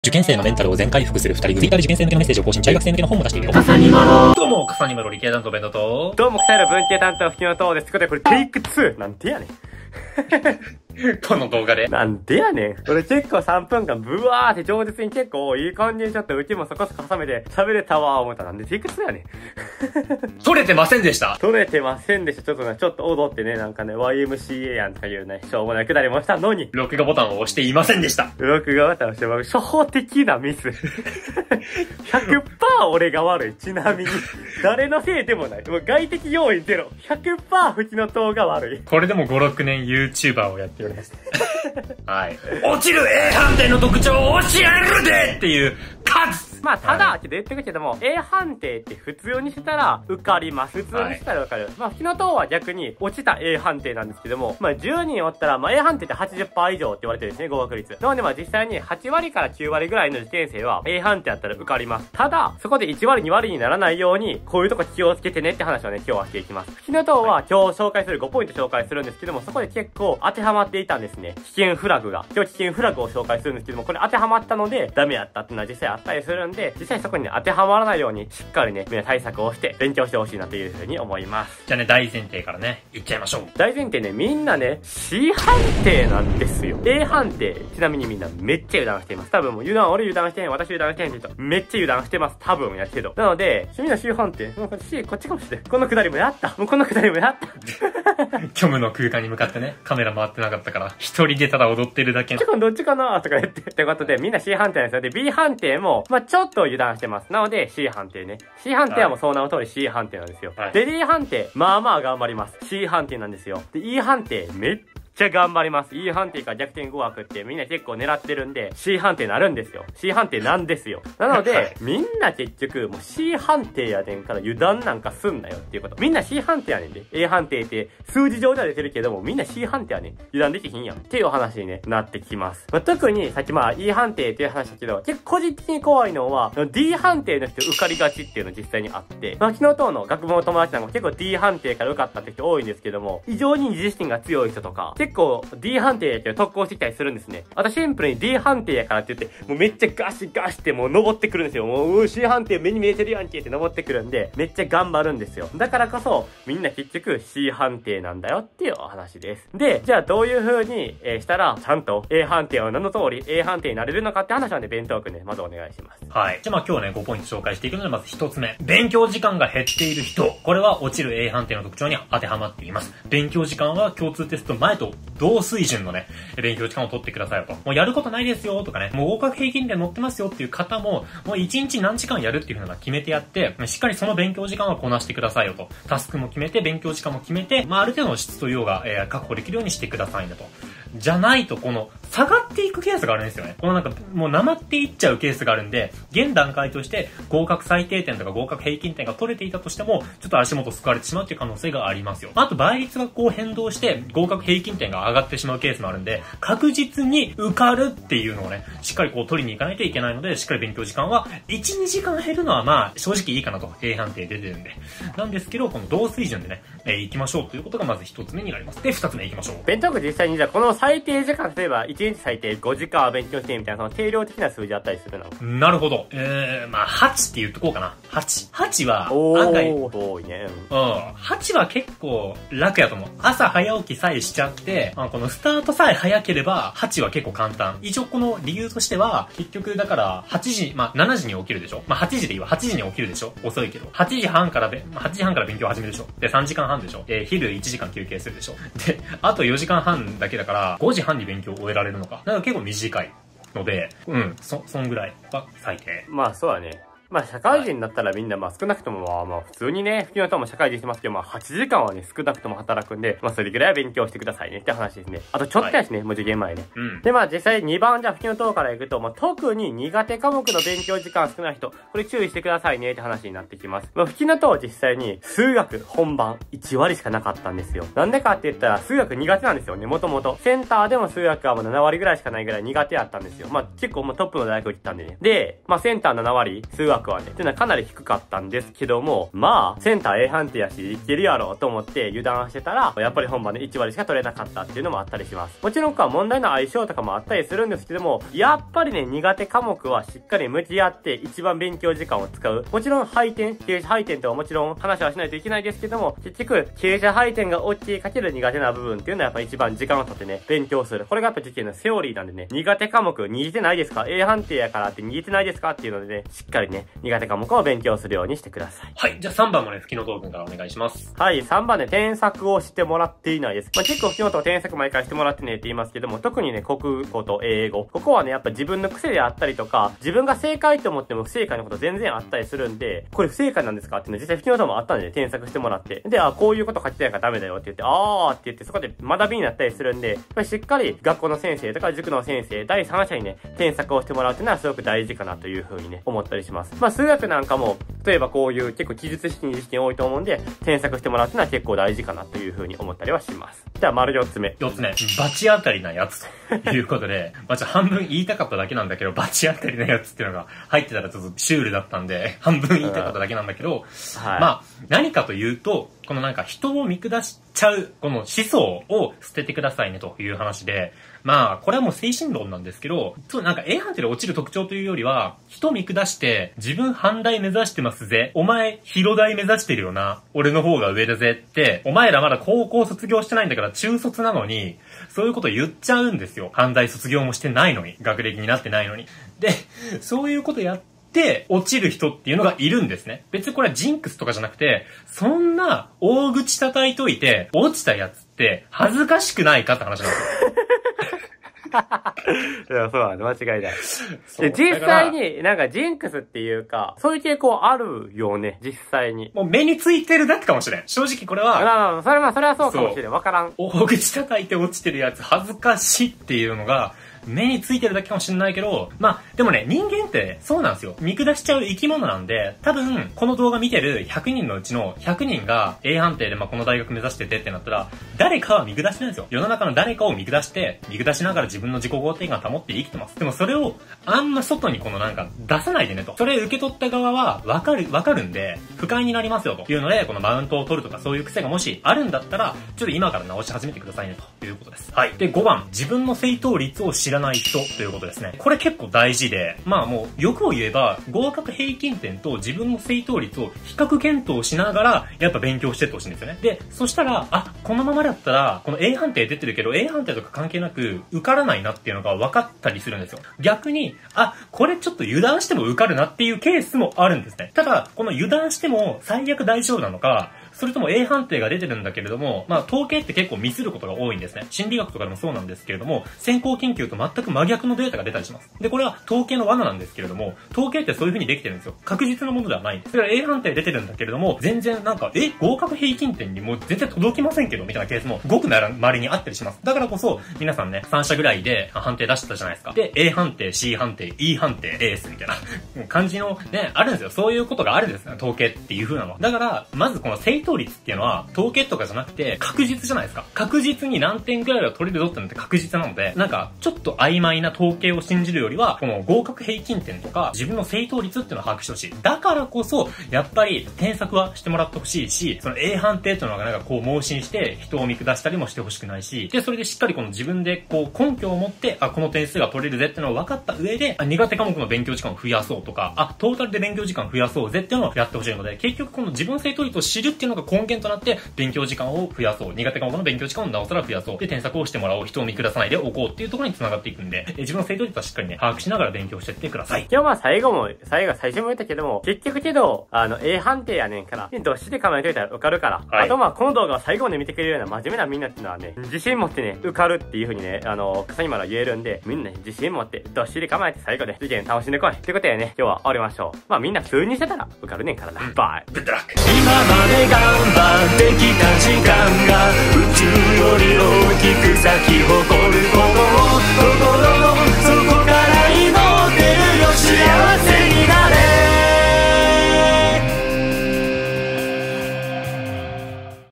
受験生のメンタルを全回復する2人組。Twitter で受験生向けのメッセージを更新、中学生向けの本も出しているよ。 どうも、笠にまろ理系担当弁当と、 どうも、北原文系担当、吹きのとうです。これテイク2。なんでやねん。 この動画で。 なんでやねん。俺結構3分間ブワーって饒舌に結構いい感じにちょっとうちもそこそこ挟めて喋れたわー思ったらなんでテイク2やねん。 取れてませんでした。 取れてませんでした。ちょっと踊ってね、なんかね、YMCA やんとかいうね、しょうもないくだりもしたのに。 録画ボタンを押していませんでした。 録画ボタンを押して、初歩的なミス。100% 俺が悪い。ちなみに。誰のせいでもない。もう外的要因ゼロ。100% 吹きのとうが悪い。 これでも5、6年 YouTuber をやっております。はい。落ちる A 判定の特徴を教えるでっていう数。 まあ、ただ、けど言ってくけども、A 判定って普通にしたら受かります。普通にしたら受かる。まあ、吹きのとうは逆に落ちた A 判定なんですけども、まあ、10人おったら、まあ、A 判定って 80% 以上って言われてるんですね、合格率。なので、まあ、実際に8割から9割ぐらいの受験生は A 判定だったら受かります。ただ、そこで1割2割にならないように、こういうとこ気をつけてねって話をね、今日はしていきます。吹きのとうは今日紹介する5ポイント紹介するんですけども、そこで結構当てはまっていたんですね。危険フラグが。今日危険フラグを紹介するんですけども、これ当てはまったので、ダメやったっていうのは実際あったりするんで、実際そこにね、当てはまらないように、しっかりね、みんな対策をして、勉強してほしいなというふうに思います。 じゃあね、大前提からね、いっちゃいましょう。 大前提ね、みんなね、C 判定なんですよ。A 判定、ちなみにみんなめっちゃ油断しています。多分もう俺油断してへん、私油断してへんって言うと、めっちゃ油断してます。多分やけど。なので、みんな C 判定、C こっちかもしれん。このくだりもやった。もうこのくだりもやった。 虚無の空間に向かってね、カメラ回ってなかったから、一人でただ踊ってるだけ。 どっちかなとか言って。ってことで、みんな C 判定なんですよ。で、B 判定も、まあ、ちょっと油断してます。なので、C 判定ね。C 判定はもうその名の通り C 判定なんですよ。 はい、 で、D 判定、まあまあ頑張ります。C 判定なんですよ。で、E 判定、めっちゃ頑張ります。E 判定か逆転合格ってみんな結構狙ってるんで、C 判定なるんですよ。C 判定なんですよ。なので、みんな結局、もう C 判定やねんから油断なんかすんなよっていうこと。みんな C 判定やねんで。A 判定って数字上では出てるけども、みんな C 判定やねん。油断できひんやん。っていうお話に、ね、なってきます。まあ、特に、さっきまあ E 判定っていう話だけど、結構個人的に怖いのは、D 判定の人受かりがちっていうの実際にあって、まあ、昨日との学部の友達なんかも結構 D 判定から受かったって人多いんですけども、異常に自信が強い人とか、結構 D 判定やけど特攻してきたりするんですね。あとシンプルに D 判定やからって言って、もうめっちゃガシガシってもう登ってくるんですよ。もう C 判定目に見えてるやんけって登ってくるんで、めっちゃ頑張るんですよ。だからこそ、みんな結局 C 判定なんだよっていうお話です。で、じゃあどういう風に、したら、ちゃんと A 判定は名の通り A 判定になれるのかって話はね、弁当くんね、まずお願いします。 はい。じゃあまあ今日ね、5ポイント紹介していくので、まず1つ目。勉強時間が減っている人。これは落ちる A 判定の特徴に当てはまっています。勉強時間は共通テスト前と同水準のね、勉強時間を取ってくださいよと。もうやることないですよとかね、もう合格平均で載ってますよっていう方も、もう1日何時間やるっていうのが決めてやって、しっかりその勉強時間はこなしてくださいよと。タスクも決めて、勉強時間も決めて、まあある程度の質と量が、確保できるようにしてくださいねと。じゃないと、この、下がっていくケースがあるんですよね。このなんか、もうなまっていっちゃうケースがあるんで、現段階として合格最低点とか合格平均点が取れていたとしても、ちょっと足元すくわれてしまうっていう可能性がありますよ。あと倍率がこう変動して、合格平均点が上がってしまうケースもあるんで、確実に受かるっていうのをね、しっかりこう取りに行かないといけないので、しっかり勉強時間は、1、2時間減るのはまあ、正直いいかなと、A 判定出てるんで。なんですけど、この同水準でね、行きましょうということがまず1つ目になります。で、2つ目行きましょう。 弁当くん実際にじゃあこの最低時間、例えば1日最低5時間は勉強してみたいな、その定量的な数字あったりするの？ なるほど。まあ、8って言っとこうかな。8は、案外、 多いね。 8は結構楽やと思う。朝早起きさえしちゃって、このスタートさえ早ければ、8は結構簡単。一応この理由としては、結局だから、8時、まあ、7時に起きるでしょ。まあ、8時でいいわ。8時に起きるでしょ。遅いけど。8時半から勉強始めるでしょ。で、3時間半でしょ。昼1時間休憩するでしょ。で、あと4時間半だけだから、5時半に勉強を終えられるのか。だから結構短いので、そんぐらいは最低。 まあ、そうだね。まあ、社会人になったらみんな、まあ、少なくともまあ、普通にね、吹きのとも社会人してますけど、まあ、8時間はね、少なくとも働くんで、まあ、それぐらいは勉強してくださいねって話ですね。あと、ちょっとやしね、もう受験前ね。で、まあ、実際2番、じゃあ、吹きのとから行くと、まあ、特に苦手科目の勉強時間少ない人、これ注意してくださいねって話になってきます。まあ、吹きのと実際に、数学本番1割しかなかったんですよ。なんでかって言ったら、数学苦手なんですよね、もともと。センターでも数学はもう7割ぐらいしかないぐらい苦手やったんですよ。まあ、結構もうトップの大学行ったんでね。で、まあ、センター7割、数学枠はね、っていうのはかなり低かったんですけども、まあ、センター A 判定やし、いけるやろと思って油断してたら、やっぱり本番で1割しか取れなかったっていうのもあったりします。もちろん問題の相性とかもあったりするんですけども、やっぱりね、苦手科目はしっかり向き合って一番勉強時間を使う。もちろん傾斜配点とはもちろん話はしないといけないですけども、結局、傾斜配点が OK かける苦手な部分っていうのはやっぱ一番時間をとってね、勉強する。これがやっぱ受験のセオリーなんでね、苦手科目逃げてないですか？ A 判定やからって逃げてないですかっていうのでね、しっかりね、苦手科目を勉強するようにしてください。 はい。じゃあ3番もね、吹きのとうくんからお願いします。 はい、3番で添削をしてもらっていないです。まあ、結構吹きのとう添削毎回してもらってねって言いますけども、特にね、国語と英語。ここはね、やっぱ自分の癖であったりとか、自分が正解と思っても不正解のこと全然あったりするんで、これ不正解なんですかっていうの実際吹きのとうもあったんで、ね、添削してもらって。で、こういうこと書きたいからダメだよって言って、って言ってそこで学びになったりするんで、やっぱりしっかり学校の先生とか塾の先生、第三者にね、添削をしてもらうっていうのはすごく大事かなという風にね、思ったりします。まあ、数学なんかも、例えばこういう結構記述式に試験多いと思うんで、添削してもらうっていうのは結構大事かなという風に思ったりはします。じゃあ、丸4つ目。 4つ目。バチ当たりなやつということで、半分言いたかっただけなんだけど、バチ当たりなやつっていうのが入ってたらちょっとシュールだったんで、半分言いたかっただけなんだけど、 はい、 まあ、何かというと、このなんか人を見下しちゃう、この思想を捨ててくださいねという話で、まあ、これはもう精神論なんですけど、なんか A 判定で落ちる特徴というよりは、人見下して、自分半大目指してますぜ。お前、広大目指してるよな。俺の方が上だぜって、お前らまだ高校卒業してないんだから中卒なのに、そういうこと言っちゃうんですよ。半大卒業もしてないのに。学歴になってないのに。で、そういうことやって落ちる人っていうのがいるんですね。別にこれはジンクスとかじゃなくて、そんな大口叩いといて、落ちたやつって恥ずかしくないかって話なんですよ。 いや、そうだね。間違いない。で、実際に、なんかジンクスっていうか、そういう傾向あるよね。実際に。 もう目についてるだけかもしれん。正直これは。 それはそうかもしれん。わからん。 大口叩いて落ちてるやつ恥ずかしいっていうのが、目についてるだけかもしれないけど、まあ、でもね、人間ってそうなんですよ。見下しちゃう生き物なんで、多分、この動画見てる100人のうちの100人が A 判定でこの大学目指しててってなったら、誰かは見下してるんですよ。世の中の誰かを見下して、見下しながら自分の自己肯定感を保って生きてます。でもそれを、あんま外になんか出さないでねと。それ受け取った側は、わかるんで、不快になりますよというので、このマウントを取るとかそういう癖がもしあるんだったら、ちょっと今から直し始めてくださいねということです。はい。で、5番、自分の正答率を知らない人ということですね。これ結構大事で、まあもう欲を言えば合格平均点と自分の正答率を比較検討しながらやっぱ勉強してってほしいんですよね。で、そしたら、このままだったらこの A 判定出てるけど A 判定とか関係なく受からないなっていうのが分かったりするんですよ。逆に、これちょっと油断しても受かるなっていうケースもあるんですね。ただ、この油断しても最悪大丈夫なのか、それとも A 判定が出てるんだけれども、統計って結構ミスることが多いんですね。心理学とかでもそうなんですけれども、先行研究と全く真逆のデータが出たりします。で、これは統計の罠なんですけれども、統計ってそういう風にできてるんですよ。確実なものではないんです。だから A 判定出てるんだけれども、全然合格平均点にもう全然届きませんけど、みたいなケースもごく稀にあったりします。だからこそ、皆さんね、3社ぐらいで判定出してたじゃないですか。で、A 判定、C 判定、E 判定、エースみたいな感じのね、あるんですよ。そういうことがあるんですよ。統計っていう風なのは。だから、まずこの正答率っていうのは、統計とかじゃなくて確実じゃないですか。確実に何点くらいは取れるぞってのって確実なので、なんかちょっと曖昧な統計を信じるよりは、この合格平均点とか自分の正答率っていうのを把握してほしい。だからこそやっぱり添削はしてもらってほしいし、その A 判定っていうのがなんかこう盲信して人を見下したりもしてほしくないし、でそれでしっかりこの自分でこう根拠を持って、この点数が取れるぜっていうのを分かった上で、苦手科目の勉強時間を増やそうとか、トータルで勉強時間を増やそうぜっていうのをやってほしいので、結局この自分の正答率を知るっていうのが根源となって勉強時間を増やそう。苦手科目の勉強時間をなおさら増やそう。で、添削をしてもらおう。人を見下さないでおこうっていうところに繋がっていくんで、自分の正答率はしっかりね、把握しながら勉強してってください。 今日最初も言ったけども、結局A 判定やねんから、どっしり構えといたら受かるから。はい、あとこの動画を最後まで見てくれるような真面目なみんなっていうのはね、自信持ってね、受かるっていう風にね、草にまだ言えるんで、みんなね、自信持って、どっしり構えて最後で受験楽しんでこい。ってことでね、今日は終わりましょう。みんな普通にしてたら受かるねんからな。バイ。 グッドラック。 今まで頑張ってきた時間が宇宙より大きく咲き誇ることを心